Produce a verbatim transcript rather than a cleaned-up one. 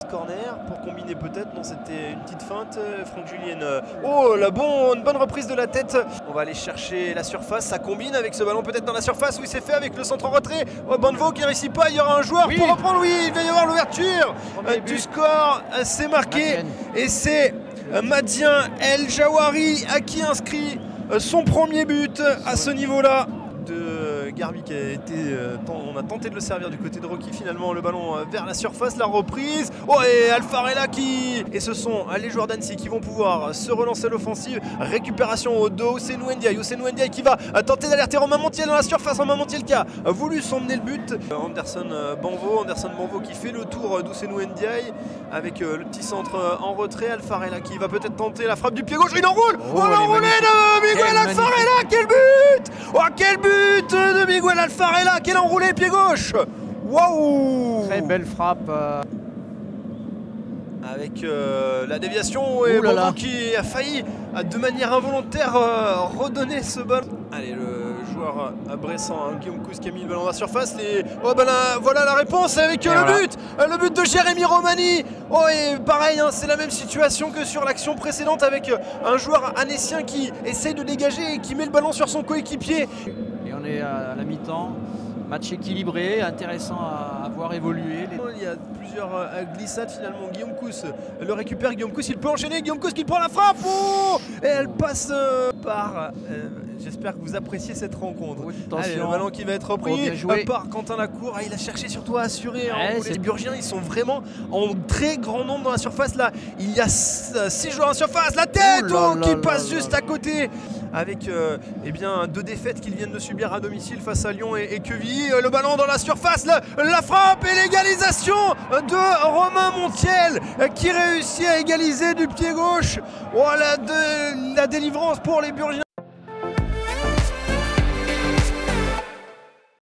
corner pour combiner peut-être. Non, c'était une petite feinte. Franck Julien. Oh, la bonne, bonne reprise de la tête. On va aller chercher la surface. Ça combine avec ce ballon peut-être dans la surface. Oui, c'est fait avec le centre en retrait. Oh, Bonneveau qui ne réussit pas. Il y aura un joueur oui. pour reprendre. Oui, il va y avoir l'ouverture euh, du score. C'est marqué. Madien. Et c'est euh, Madien El Jawari à qui inscrit euh, son premier but à ce niveau-là. De Garbi qui a été, euh, on a tenté de le servir du côté de Rocky, finalement le ballon euh, vers la surface, la reprise, oh et Alfarella qui, et ce sont euh, les joueurs d'Annecy qui vont pouvoir se relancer l'offensive, récupération au dos, Ousseynou Ndiaye, Ousseynou Ndiaye qui va euh, tenter d'alerter Romain Montiel dans la surface, Romain Montiel qui a euh, voulu s'emmener le but, euh, Anderson euh, Banvo, Anderson Banvo qui fait le tour euh, d'Ousseynou Ndiaye avec euh, le petit centre euh, en retrait, Alfarella qui va peut-être tenter la frappe du pied gauche, il enroule, oh, oh l'enroulé de Miguel Alfarella, quel but, oh quel but de Miguel Alfarella, quel enroulé pied gauche. Waouh, très belle frappe euh... avec euh, la déviation et Banvo qui a failli de manière involontaire euh, redonner ce ballon. Allez, le joueur euh, Bressan, hein, Guillaume Cousse qui a mis le ballon dans la surface. Les... Oh ben là, voilà la réponse avec euh, le voilà. but, euh, le but de Jérémy Romani. Oh et pareil, hein, c'est la même situation que sur l'action précédente avec euh, un joueur annécien qui essaye de dégager et qui met le ballon sur son coéquipier. Et on est à la mi-temps, match équilibré, intéressant à, à voir évoluer. Il y a plusieurs euh, glissades finalement. Guillaume Cousse le récupère, Guillaume Cousse il peut enchaîner, Guillaume Cousse qui prend la frappe, oh et elle passe euh, par... Euh, J'espère que vous appréciez cette rencontre. Oui, allez, le ballon qui va être repris oh, par Quentin Lacour. Ah, il a cherché surtout à assurer. Ouais, hein, les Burgiens, ils sont vraiment en très grand nombre dans la surface. Là, il y a six joueurs en surface. La tête oh là, oh, là, qui là, passe là, juste là. à côté. Avec euh, eh bien, deux défaites qu'ils viennent de subir à domicile face à Lyon et, et Quevilly. Le ballon dans la surface, la, la frappe et l'égalisation de Romain Montiel qui réussit à égaliser du pied gauche. Oh, la, de, la délivrance pour les Burgiens.